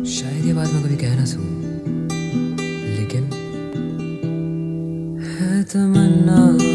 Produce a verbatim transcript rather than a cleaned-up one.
शायद ये बात मैं कभी कह ना सकूं, लेकिन है तमन्ना